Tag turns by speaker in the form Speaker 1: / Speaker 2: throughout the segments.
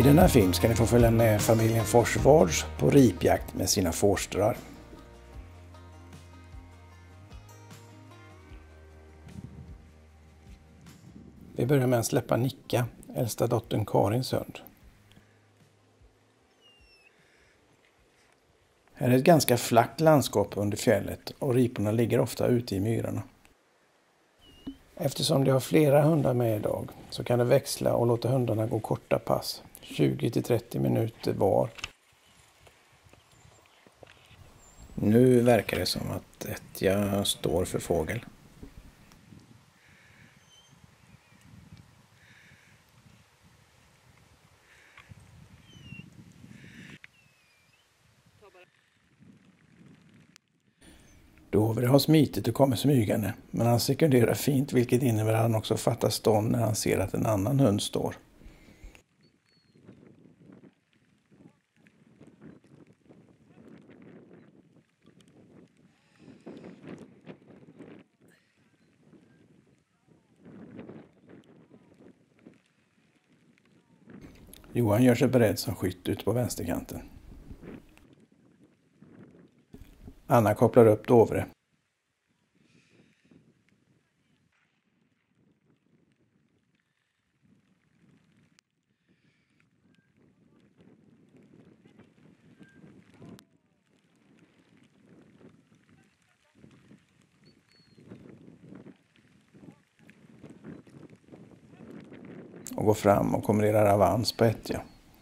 Speaker 1: I denna film ska ni få följa med familjen Forsvards på ripjakt med sina forstrar. Vi börjar med att släppa Nicka, äldsta dottern Karins hund. Här är ett ganska flackt landskap under fjället och riporna ligger ofta ute i myrarna. Eftersom de har flera hundar med idag så kan det växla och låta hundarna gå korta pass, 20-30 minuter var. Nu verkar det som att Ettja står för fågel. Dovre har smitit och kommer smygande, men han sekunderar fint, vilket innebär att han också fattar stånd när han ser att en annan hund står. Johan gör sig beredd som skytt ut på vänsterkanten. Anna kopplar upp Dovre. Och går fram och kommenderar avans på Ettja.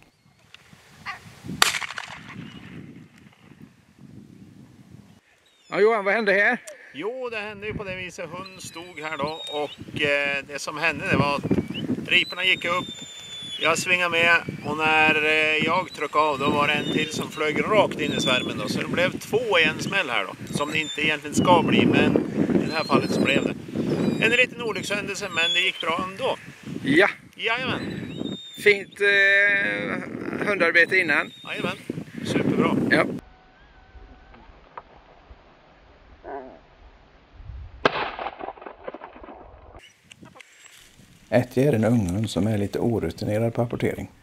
Speaker 2: Ja, Johan, vad hände här?
Speaker 3: Jo, det hände ju på det viset. Hund stod här då och det som hände det var att riporna gick upp. Jag svingade med och när jag tryckte av då var det en till som flög rakt in i svärmen då. Så det blev 2 i en smäll här då. Som det inte egentligen ska bli, men i det här fallet så blev det. En liten olyckshändelse, men det gick bra ändå.
Speaker 2: Ja.
Speaker 3: Jajamän.
Speaker 2: Fint hundarbete innan.
Speaker 3: Jajamän. Superbra.
Speaker 2: Ja.
Speaker 1: Ettja är en ung hund som är lite orutinerad på apportering.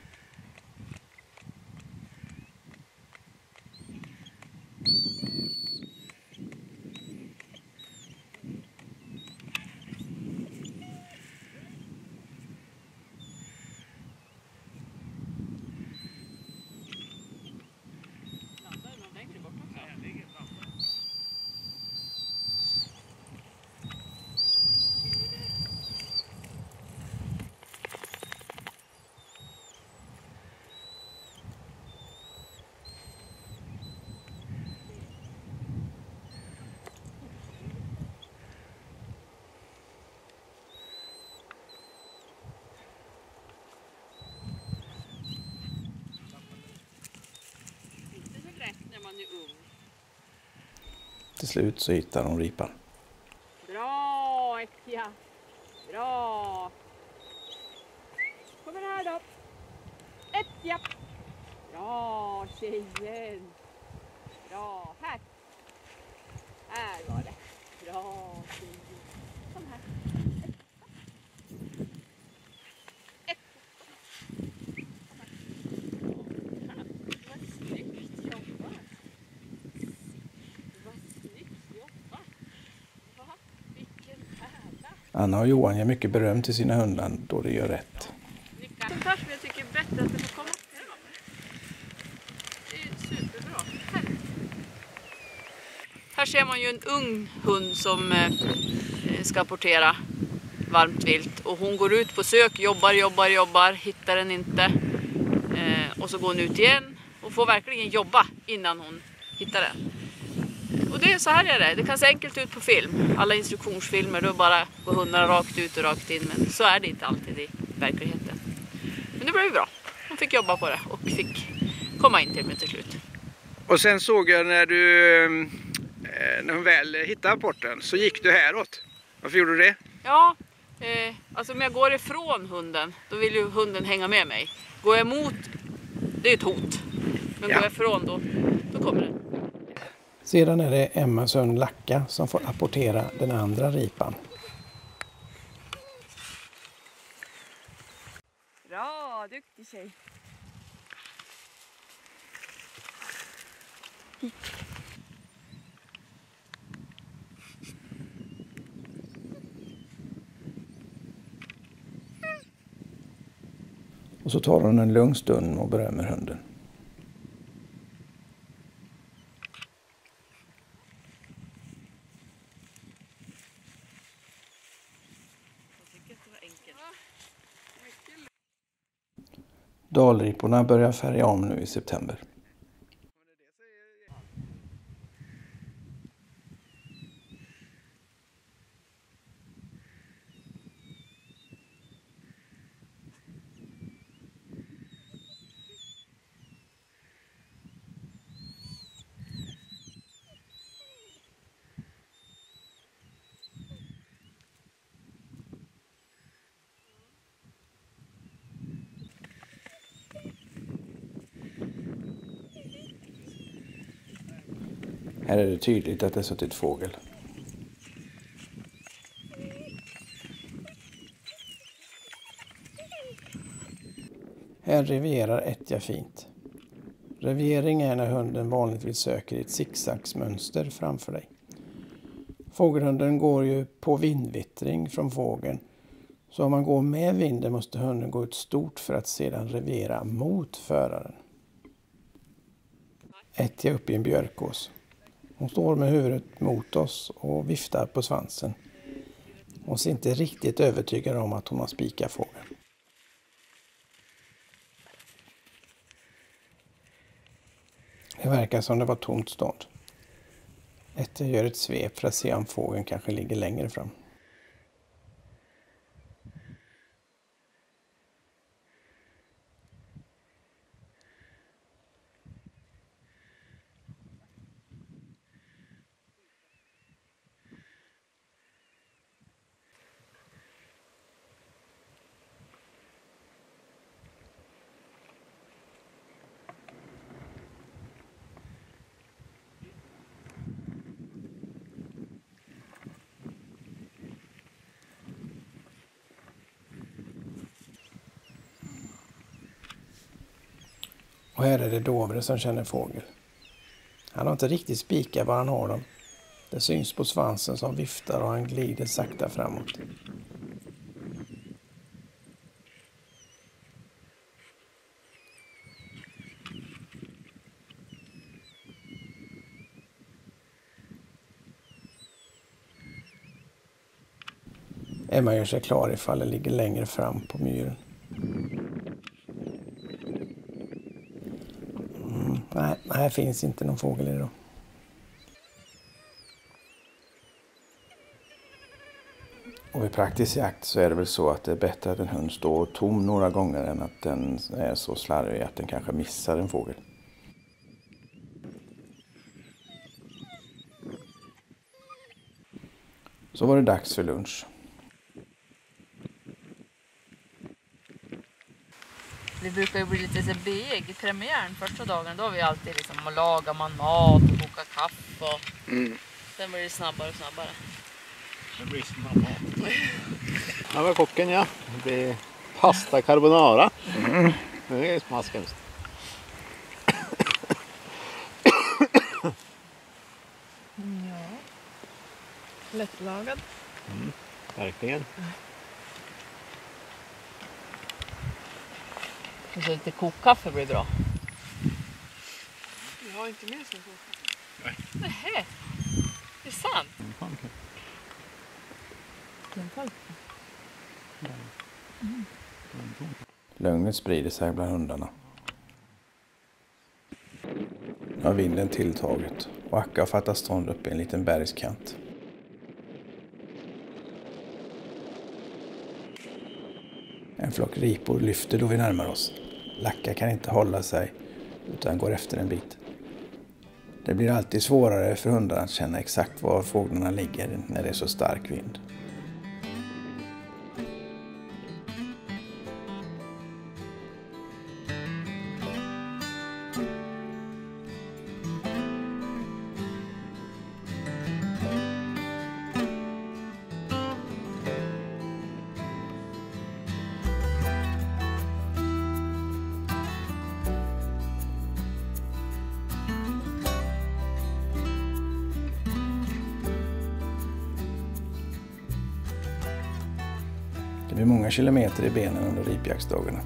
Speaker 1: Till slut så hittar de ripan.
Speaker 4: Bra, Ettja. Bra. Kommer här då. Ettja. Bra, tjejen. Bra. Här. Här var det. Bra, tjejen. Kom här.
Speaker 1: Anna och Johan ger mycket beröm till sina hundar då de gör rätt.
Speaker 4: Sånt här som jag tycker är bättre att det får komma. Det är superbra. Här ser man ju en ung hund som ska apportera varmt vilt. Och hon går ut på sök, jobbar, hittar den inte. Och så går hon ut igen och får verkligen jobba innan hon hittar den. Och det är så här är det. Det kan se enkelt ut på film. Alla instruktionsfilmer, då bara går hundarna rakt ut och rakt in. Men så är det inte alltid i verkligheten. Men det blev ju bra. Hon fick jobba på det och fick komma in till mig till slut.
Speaker 2: Och sen såg jag när hon väl hittade apporten så gick du häråt. Varför gjorde du det?
Speaker 4: Ja, alltså om jag går ifrån hunden, då vill ju hunden hänga med mig. Går jag emot, det är ett hot. Men går jag ifrån då kommer den.
Speaker 1: Sedan är det Emmas son Lacka som får apportera den andra ripan.
Speaker 4: Bra, duktig tjej.
Speaker 1: Och så tar hon en lugn stund och berömmer hunden. Dalriporna börjar färga om nu i september. Här är det tydligt att det suttit fågel. Här revierar Etja fint. Reviering är när hunden vanligtvis söker ett zigzagsmönster framför dig. Fågelhunden går ju på vindvittring från fågeln. Så om man går med vinden måste hunden gå ut stort för att sedan reviera mot föraren. Etja upp i en björkås. Hon står med huvudet mot oss och viftar på svansen. Hon ser inte riktigt övertygad om att hon har spikat fågeln. Det verkar som det var tomt stånd. Etja gör ett svep för att se om fågeln kanske ligger längre fram. Och här är det Dovre som känner fågel. Han har inte riktigt spikat var han har dem. Det syns på svansen som viftar och han glider sakta framåt. Emma gör sig klar ifall det ligger längre fram på myren. Nej, här finns inte någon fågel idag. Och vid praktisk jakt så är det väl så att det är bättre att en hund står tom några gånger än att den är så slarvig att den kanske missar en fågel. Så var det dags för lunch.
Speaker 4: Det brukar ju bli lite så beg i premiären första dagen. Då har vi alltid liksom att laga man mat och koka kaffe. Och sen blir det snabbare och snabbare.
Speaker 3: Det blir snabbare. Här var kocken, ja. Det är pasta carbonara. Det är smaskigt.
Speaker 4: Ja. Lättlagad.
Speaker 3: Verkligen.
Speaker 4: Och så lite kokkaffe blir bra.
Speaker 5: Jag har inte med sig kokkaffe.
Speaker 4: Nej. Det är sant.
Speaker 1: Lugnet sprider sig bland hundarna. Nu har vinden tilltagit och Akka har fattat stånd upp i en liten bergskant. En flock ripor lyfter då vi närmar oss. Lacka kan inte hålla sig utan går efter en bit. Det blir alltid svårare för hundarna att känna exakt var fåglarna ligger när det är så stark vind. Det blir många kilometer i benen under ripjaktsdagarna.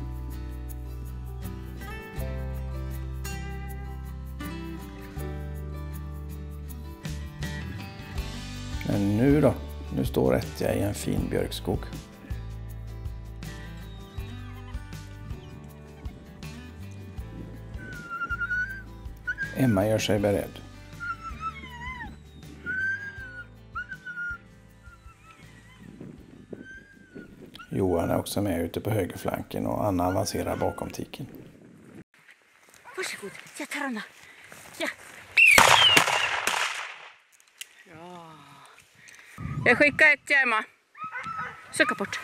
Speaker 1: Men nu då? Nu står Ättja i en fin björkskog. Emma gör sig beredd. Johan är också med ute på högerflanken och Anna avancerar bakom tiken.
Speaker 4: Varsågod, jag tar Anna. Ja. Ja. Jag skickar ett Emma. Söka bort.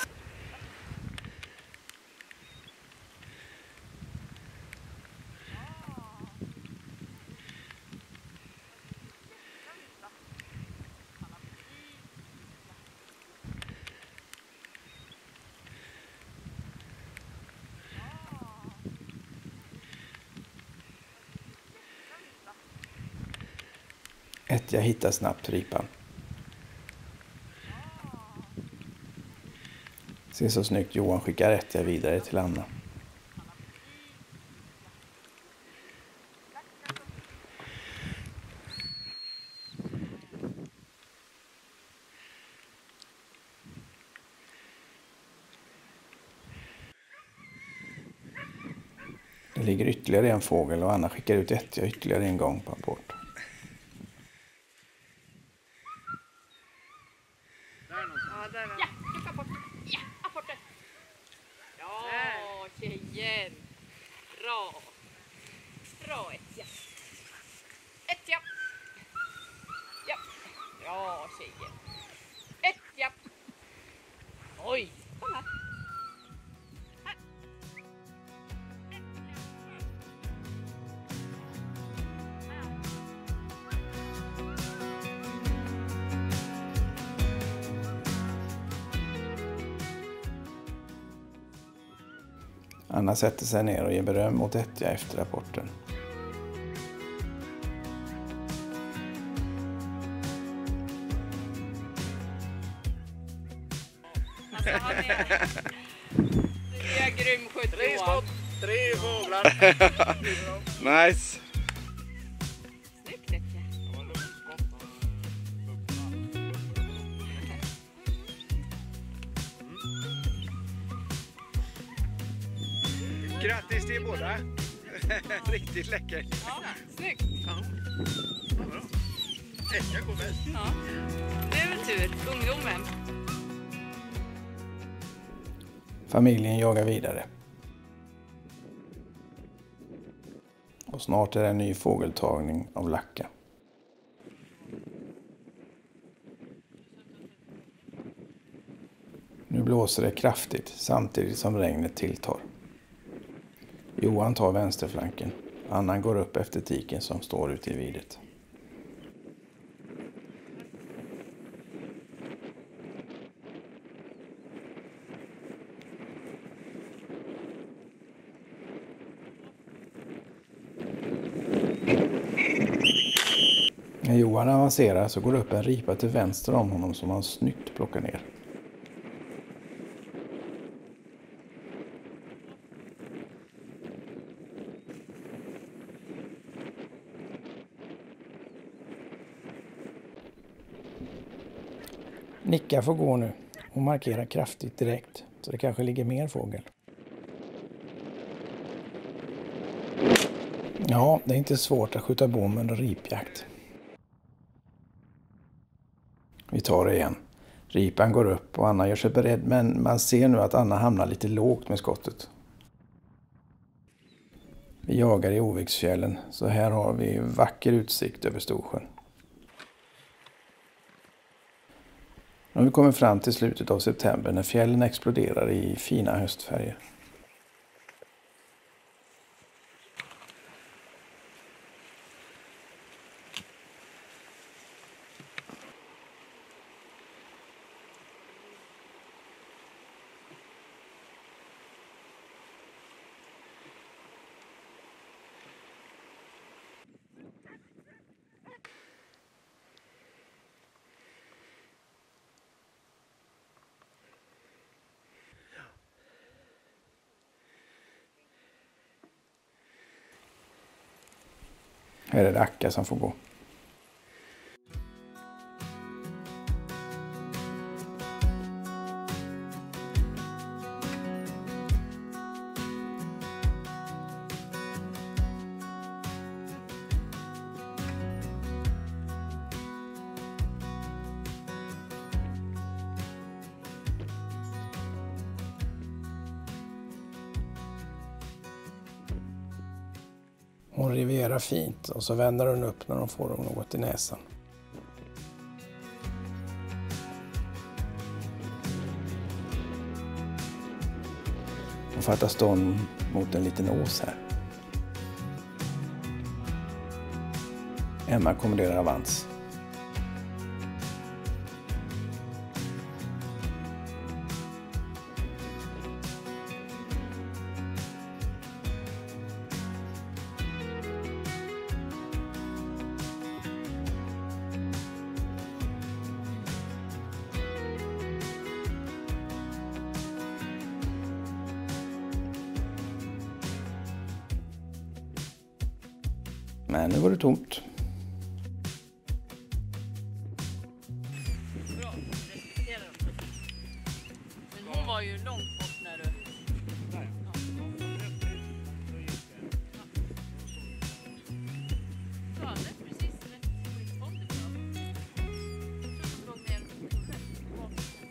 Speaker 1: Ättja hittar snabbt ripan. Se så snyggt Johan skickar Ättja vidare till Anna. Det ligger ytterligare en fågel och Anna skickar ut Ättja ytterligare en gång på apport.
Speaker 4: Ja, plocka bort. Ja, apporten. Ja, tjejer. Bra. Bra, Ättja. Ättja. Ja. Ja, tjejer. Ättja. Oj, kom här.
Speaker 1: Anna sätter sig ner och ger beröm åt Ättja efter rapporten.
Speaker 4: Alltså, han är grym skytt,
Speaker 3: 3
Speaker 4: Johan.
Speaker 3: skott, 3 fåglar.
Speaker 2: Nice!
Speaker 4: Snyggt, Ättja.
Speaker 2: Grattis till båda! Riktigt läcker!
Speaker 4: Ja, snyggt.
Speaker 3: Ättja går bäst.
Speaker 4: Ja. Det är väl tur, ungdomen.
Speaker 1: Familjen jagar vidare. Och snart är det en ny fågeltagning av lacka. Nu blåser det kraftigt samtidigt som regnet tilltar. Johan tar vänsterflanken. Anna går upp efter tiken som står ute i videt. När Johan avancerar så går det upp en ripa till vänster om honom som han snyggt plockar ner. Nicka får gå nu och markera kraftigt direkt så det kanske ligger mer fågel. Ja, det är inte svårt att skjuta bom under ripjakt. Vi tar det igen. Ripan går upp och Anna gör sig beredd, men man ser nu att Anna hamnar lite lågt med skottet. Vi jagar i Oviksfjällen, så här har vi vacker utsikt över Storsjön. Nu har vi kommit fram till slutet av september när fjällen exploderar i fina höstfärger. Här är det Akka som får gå. Hon rivierar fint och så vänder hon upp när hon får något i näsan. Hon fattar stånd mot en liten ås här. Emma kommenderar avans. Men nu var det tomt.
Speaker 4: Bra, respektera dem. Men hon var ju långt bort när du... Ja, det är precis rätt. Kom det bra. Jag tror de låg ner och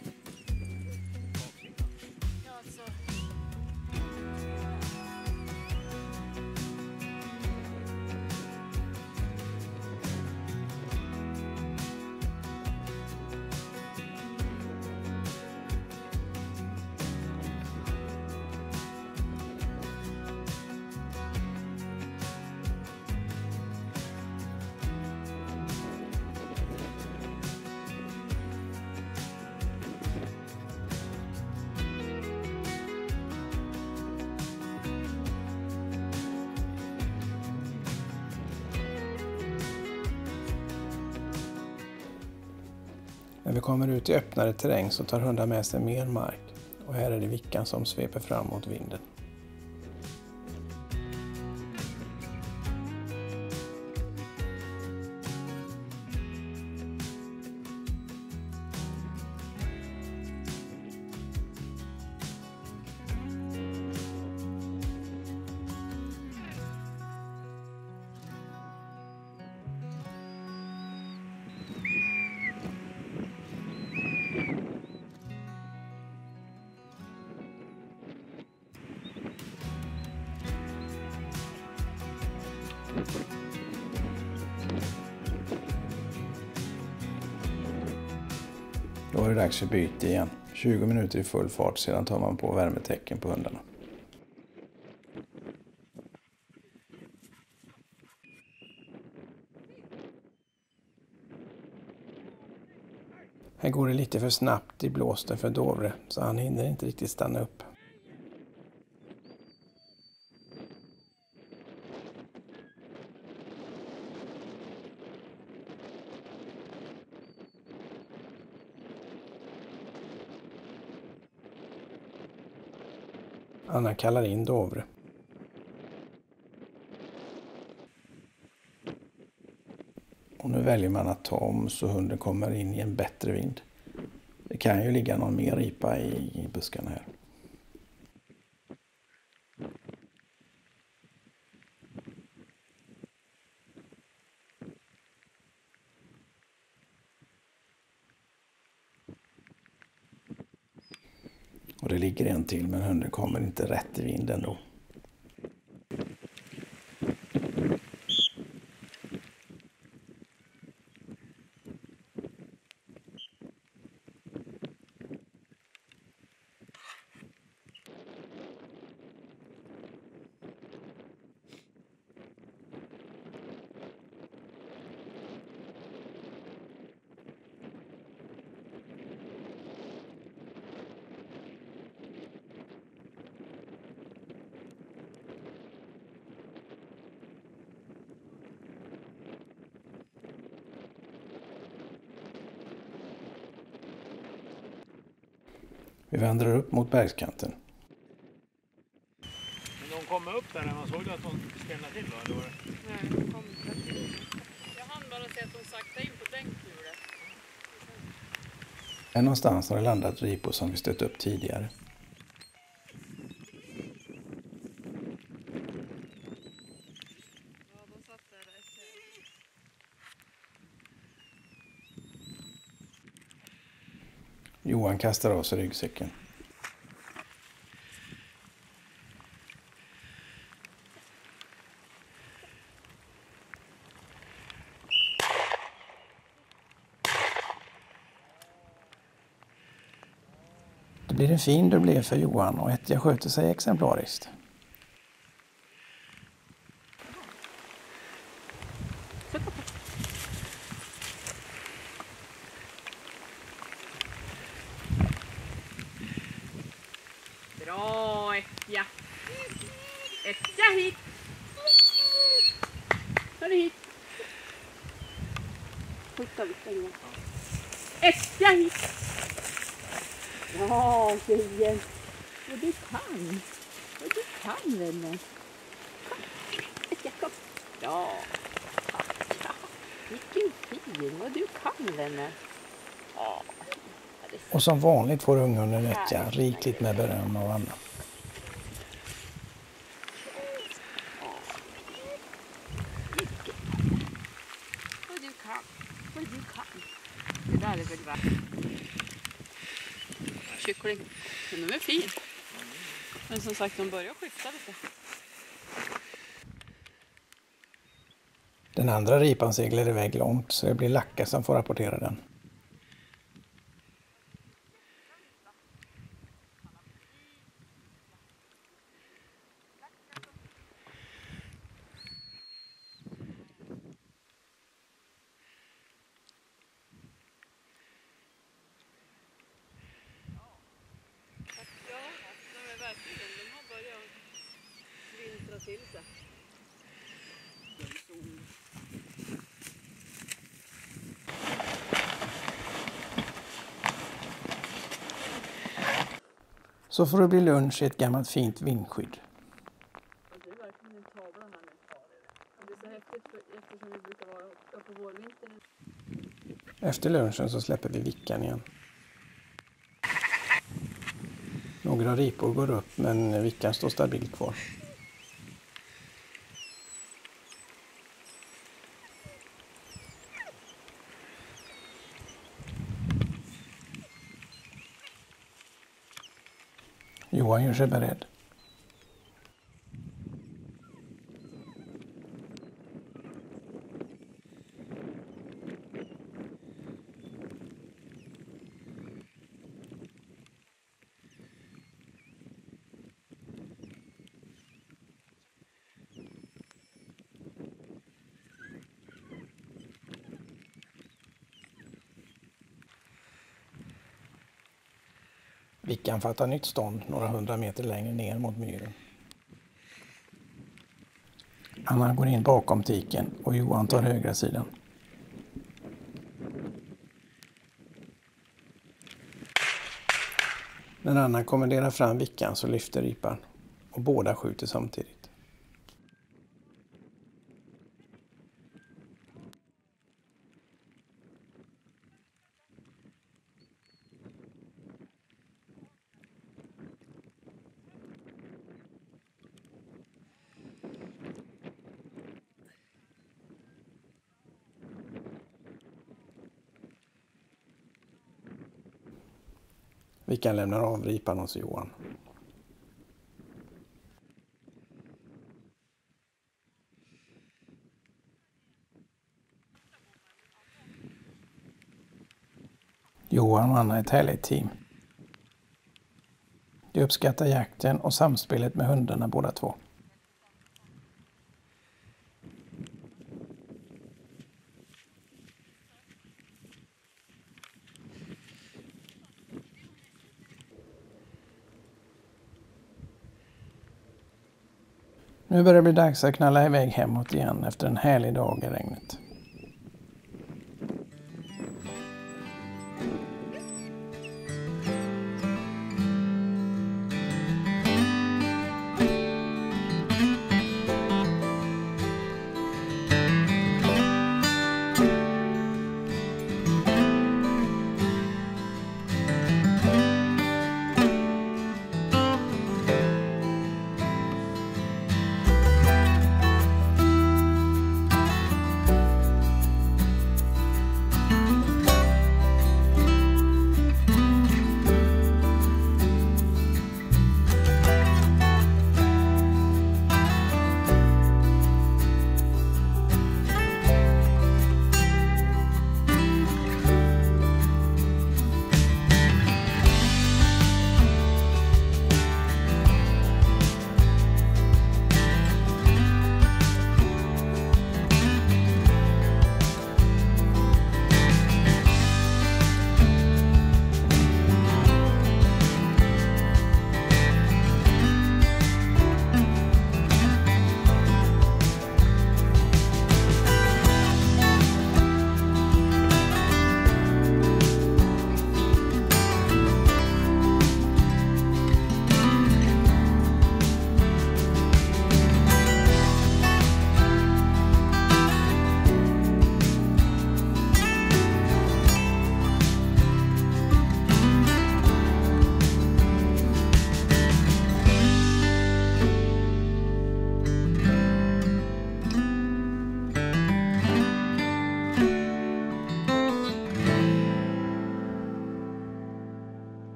Speaker 4: ja, alltså...
Speaker 1: När vi kommer ut i öppnare terräng så tar hundar med sig mer mark. Och här är det vickan som sveper fram mot vinden. Då är det dags för byte igen. 20 minuter i full fart, sedan tar man på värmetecken på hundarna. Här går det lite för snabbt i blåsten för Dovre, så han hinner inte riktigt stanna upp. Anna kallar in Dovre. Och nu väljer man att ta om så hunden kommer in i en bättre vind. Det kan ju ligga någon mer ripa i buskarna här. Och det ligger en till, men hunden kommer inte rätt i vinden då. Vi vandrar upp mot bergskanten.
Speaker 3: Men de kom upp upp där när man såg att hon ställde till då? Eller var det?
Speaker 4: Nej, hon kom inte. Jag hann bara se att hon saktade in på dängshjulet.
Speaker 1: Här någonstans har det landat ripor som vi stött upp tidigare.
Speaker 4: Ja, de satt där ett tag.
Speaker 1: Johan kastar av sig ryggsäcken. Det blir en fin dubblé för Johan och Ettja sköter sig exemplariskt.
Speaker 4: Bra, Ettja. Ettja hit. Hör hit. Skjuta lite igen. Ettja hit. Ja, tjejen. Vad du kan. Vad du kan, vännen. Ettja, kom. Ja. Ja. Vilken fin. Vad du kan, vännen. Ja.
Speaker 1: Och som vanligt får unghunden Ettja rikligt med beröm av Anna.
Speaker 4: Vad du kan. Vad du kan. Det där är väl värt. Kyckling. Men de är fin. Men som sagt, de börjar skifta lite.
Speaker 1: Den andra ripan seglar iväg långt så det blir Lacka som får rapportera den.
Speaker 4: Ja, de är verkligen. De har börjat vintra till sig.
Speaker 1: Så får det bli lunch i ett gammalt fint vindskydd.
Speaker 4: Det är verkligen en tavla här med. Det är så häftigt eftersom vi brukar vara uppe på vårvintern.
Speaker 1: Efter lunchen så släpper vi vickan igen. Några ripor går upp men vickan står stabilt kvar. Johan gör sig beredd. Vickan fattar nytt stånd några 100 meter längre ner mot myren. Anna går in bakom tiken och Johan tar högra sidan. När Anna kommenderar fram vickan så lyfter ripan och båda skjuter samtidigt. Vickan lämnar av ripan hos Johan. Johan och Anna är ett härligt team. De uppskattar jakten och samspelet med hundarna båda två. Nu börjar det bli dags att knalla iväg hemåt igen efter en härlig dag i regnet.